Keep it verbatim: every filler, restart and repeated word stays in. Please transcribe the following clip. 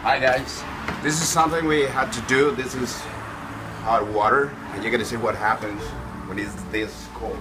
Hi guys, this is something we had to do. This is hot water, and you're gonna see what happens when it's this cold.